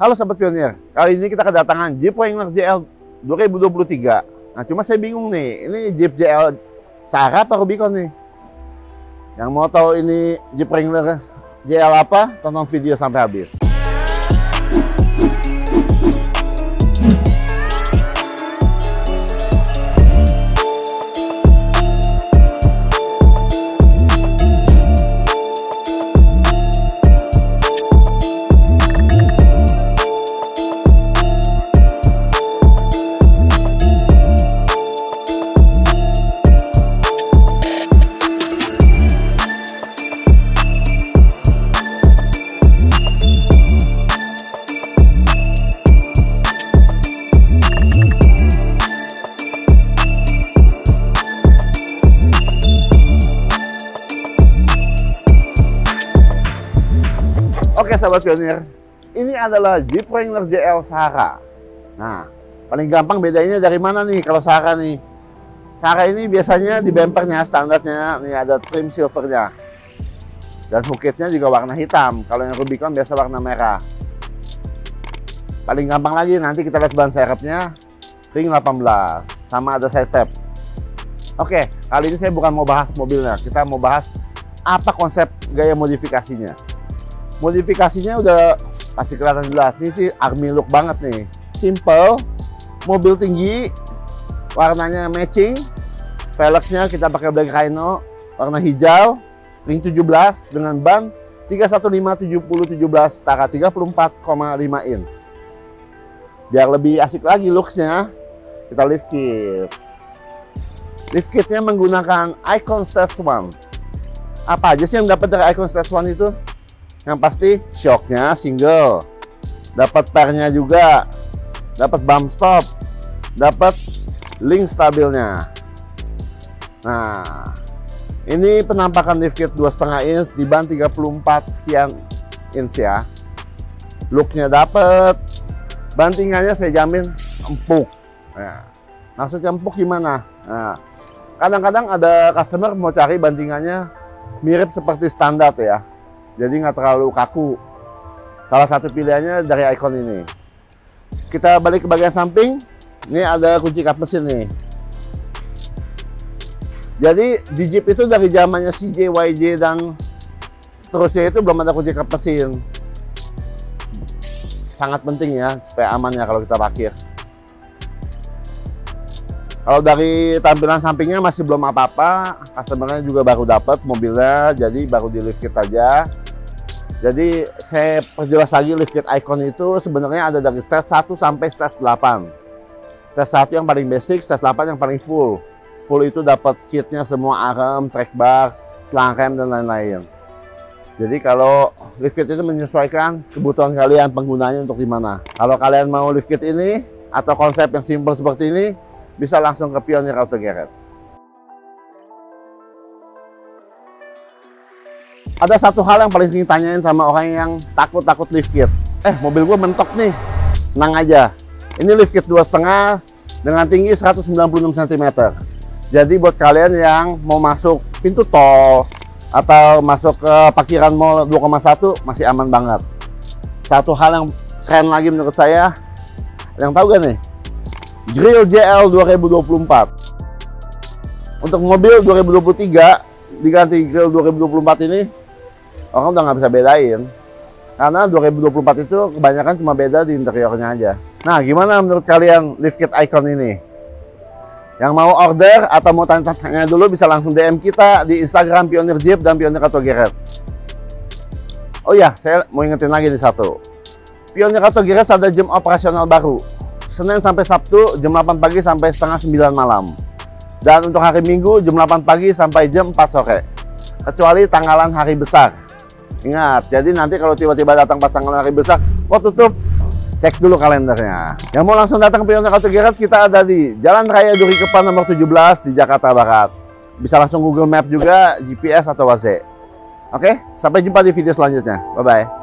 Halo Sobat Pionir, kali ini kita kedatangan Jeep Wrangler JL 2023. Nah cuma saya bingung nih, ini Jeep JL Sahara apa Rubicon nih? Yang mau tahu ini Jeep Wrangler JL apa, tonton video sampai habis. Oke Sobat Pionir, ini adalah Jeep Wrangler JL Sahara. Nah, paling gampang bedanya dari mana nih kalau Sahara nih? Sahara ini biasanya di bumpernya standarnya nih ada trim silvernya. Dan hookitnya juga warna hitam. Kalau yang Rubicon biasa warna merah. Paling gampang lagi nanti kita lihat ban serepnya ring 18 sama ada side step. Oke, kali ini saya bukan mau bahas mobilnya, kita mau bahas apa konsep gaya modifikasinya. Modifikasinya udah pasti kelihatan jelas. Ini sih army look banget nih. Simple, mobil tinggi, warnanya matching. Velgnya kita pakai Black Rhino, warna hijau, ring 17 dengan ban 315/70/17 setara 34,5 inch. Biar lebih asik lagi looksnya, kita lift kit. Lift kitnya menggunakan Icon Stage 1. Apa aja sih yang dapat dari Icon Stage 1 itu? Yang pasti shocknya single, dapat pernya juga, dapat bump stop, dapat link stabilnya. Nah, ini penampakan lift kit 2,5 inch di ban 34 sekian inch ya. Looknya dapat, bantingannya saya jamin empuk. Nah, maksudnya empuk gimana? Nah, kadang-kadang ada customer mau cari bantingannya mirip seperti standar ya. Jadi nggak terlalu kaku. Salah satu pilihannya dari Icon ini. Kita balik ke bagian samping. Ini ada kunci kap mesin nih. Jadi di Jeep itu dari zamannya CJ, YJ dan seterusnya itu belum ada kunci kap mesin. Sangat penting ya supaya aman ya kalau kita parkir. Kalau dari tampilan sampingnya masih belum apa-apa. Customernya juga baru dapat mobilnya, jadi baru di lift kit aja. Jadi saya perjelas lagi, lift kit Icon itu sebenarnya ada dari stage 1 sampai stage 8. Stage 1 yang paling basic, stage 8 yang paling full. Full itu dapat kitnya semua arm, track bar, selang rem dan lain-lain. Jadi kalau lift kit itu menyesuaikan kebutuhan kalian, penggunanya untuk di mana. Kalau kalian mau lift kit ini atau konsep yang simple seperti ini, bisa langsung ke Pionir Auto Garage. Ada satu hal yang paling sering tanyain sama orang yang takut lift kit. Mobil gue mentok nih. Tenang aja. Ini lift kit 2,5 dengan tinggi 196 cm. Jadi buat kalian yang mau masuk pintu tol atau masuk ke parkiran mall 2,1 masih aman banget. Satu hal yang keren lagi menurut saya, yang tahu gak nih? Grill JL 2024. Untuk mobil 2023 diganti grill 2024 ini, orang udah nggak bisa bedain. Karena 2024 itu kebanyakan cuma beda di interiornya aja. Nah, gimana menurut kalian lift kit Icon ini? Yang mau order atau mau tanya-tanya dulu bisa langsung DM kita di Instagram Pionir Jeep dan Pionir Auto Garage. Oh ya, saya mau ingetin lagi nih satu. Pionir Auto Garage ada jam operasional baru. Senin sampai Sabtu jam 8 pagi sampai setengah 9 malam. Dan untuk hari Minggu jam 8 pagi sampai jam 4 sore. Kecuali tanggalan hari besar. Ingat, jadi nanti kalau tiba-tiba datang pas tanggalan hari besar, kok tutup? Cek dulu kalendernya. Yang mau langsung datang ke Pionir Auto Garage, kita ada di Jalan Raya Duri Kepan nomor 17 di Jakarta Barat. Bisa langsung Google Map juga, GPS atau WhatsApp. Oke, sampai jumpa di video selanjutnya. Bye-bye.